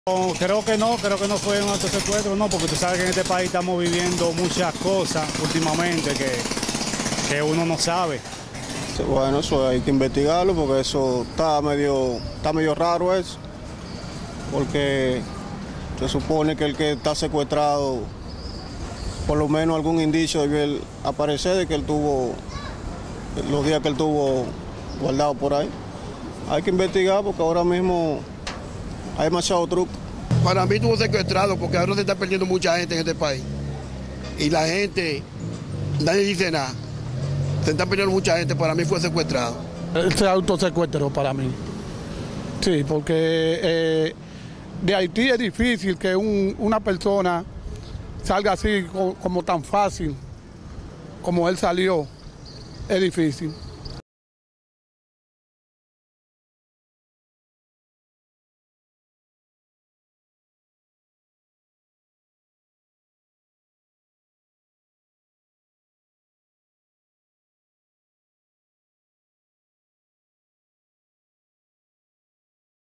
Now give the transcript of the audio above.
Creo que no fue un autosecuestro, no, porque tú sabes que en este país estamos viviendo muchas cosas últimamente que uno no sabe. Bueno, eso hay que investigarlo porque eso está medio raro eso, porque se supone que el que está secuestrado, por lo menos algún indicio debe aparecer de que él tuvo, los días que él tuvo guardado por ahí. Hay que investigar porque ahora mismo hay demasiado truco. Para mí estuvo secuestrado porque ahora se está perdiendo mucha gente en este país. Y la gente, nadie dice nada. Se está perdiendo mucha gente, para mí fue secuestrado. Él se autosecuestró para mí. Sí, porque de Haití es difícil que una persona salga así como tan fácil como él salió. Es difícil.